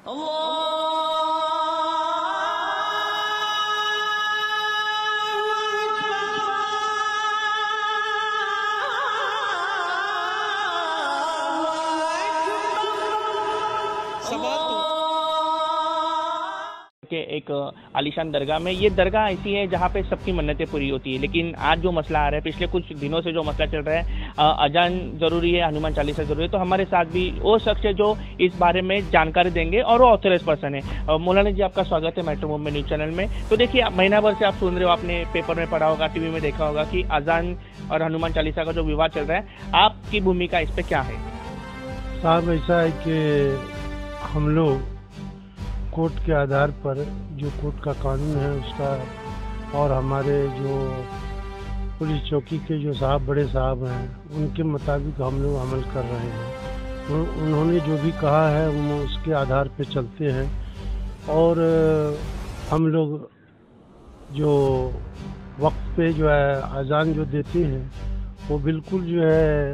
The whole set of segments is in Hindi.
के एक आलीशान दरगाह में, ये दरगाह ऐसी है जहाँ पे सबकी मन्नतें पूरी होती है। लेकिन आज जो मसला आ रहा है, पिछले कुछ दिनों से जो मसला चल रहा है, अजान जरूरी है, हनुमान चालीसा जरूरी है, तो हमारे साथ भी वो शख्स है जो इस बारे में जानकारी देंगे और वो ऑथराइज पर्सन है। मौलाना जी, आपका स्वागत है मेट्रो मुंबई न्यूज चैनल में। तो देखिए, महीना भर से आप सुन रहे हो, आपने पेपर में पढ़ा होगा, टीवी में देखा होगा कि अजान और हनुमान चालीसा का जो विवाद चल रहा है, आपकी भूमिका इस पे क्या है? साहब, ऐसा है कि हम लोग कोर्ट के आधार पर, जो कोर्ट का कानून है उसका, और हमारे जो पुलिस चौकी के जो साहब, बड़े साहब हैं, उनके मुताबिक हम लोग अमल कर रहे हैं। उन्होंने जो भी कहा है हम उसके आधार पर चलते हैं। और हम लोग जो वक्त पे जो है अजान जो देते हैं, वो बिल्कुल जो है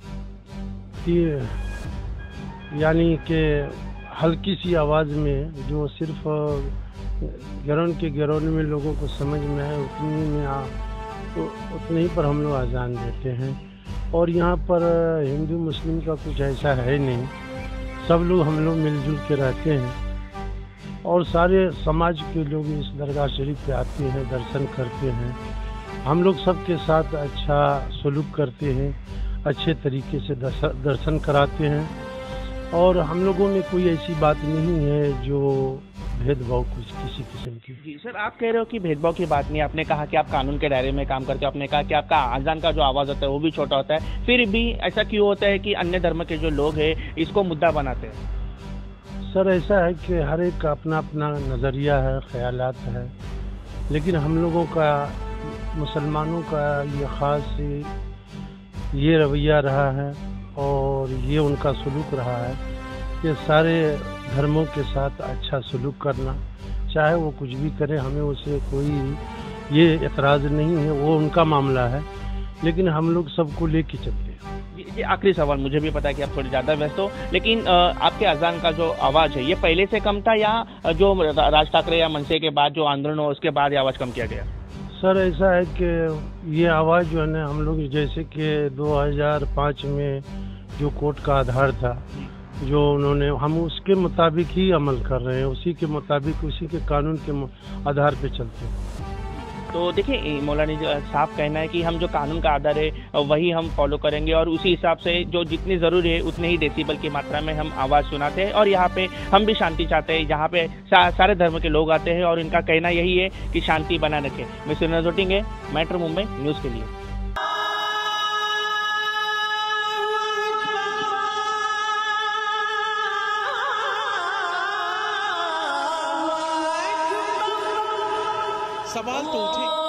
यानी कि हल्की सी आवाज़ में, जो सिर्फ गिरौन में लोगों को समझ में आए उतने ही पर हम लोग अजान देते हैं। और यहाँ पर हिंदू मुस्लिम का कुछ ऐसा है नहीं, सब लोग हम लोग मिलजुल के रहते हैं। और सारे समाज के लोग इस दरगाह शरीफ पे आते हैं, दर्शन करते हैं। हम लोग सबके साथ अच्छा सलूक करते हैं, अच्छे तरीके से दर्शन कराते हैं। और हम लोगों में कोई ऐसी बात नहीं है जो भेदभाव कुछ किसी किस्म की। जी सर, आप कह रहे हो कि भेदभाव की बात नहीं। आपने कहा कि आप कानून के दायरे में काम करते हो, आपने कहा कि आपका अजान का जो आवाज़ होता है वो भी छोटा होता है, फिर भी ऐसा क्यों होता है कि अन्य धर्म के जो लोग हैं इसको मुद्दा बनाते हैं? सर, ऐसा है कि हर एक का अपना अपना नज़रिया है, ख्यालात है। लेकिन हम लोगों का, मुसलमानों का ये ख़ास ये रवैया रहा है और ये उनका सलूक रहा है कि सारे धर्मों के साथ अच्छा सलूक करना, चाहे वो कुछ भी करे, हमें उसे कोई ये एतराज़ नहीं है, वो उनका मामला है। लेकिन हम लोग सबको लेके चलते हैं। ये आखिरी सवाल, मुझे भी पता है कि आप थोड़ी ज़्यादा व्यस्त हो, लेकिन आपके अजान का जो आवाज़ है ये पहले से कम था या जो राज ठाकरे या मनसे के बाद जो आंदोलन हो उसके बाद ये आवाज़ कम किया गया? सर, ऐसा है कि ये आवाज़ जो है ना, हम लोग जैसे कि 2005 में जो कोर्ट का आधार था, जो उन्होंने, हम उसके मुताबिक ही अमल कर रहे हैं, उसी के मुताबिक, उसी के कानून के आधार पे चलते हैं। तो देखिए, मौलाना जी साहब कहना है कि हम जो कानून का आधार है वही हम फॉलो करेंगे और उसी हिसाब से जो जितनी ज़रूरी है उतने ही डेसिबल की मात्रा में हम आवाज़ सुनाते हैं। और यहाँ पे हम भी शांति चाहते हैं, जहाँ पे सारे धर्म के लोग आते हैं और इनका कहना यही है कि शांति बना रखें। मिस्टर नजोटिंग, मेट्रो मुंबई न्यूज़ के लिए। सवाल तो उठे।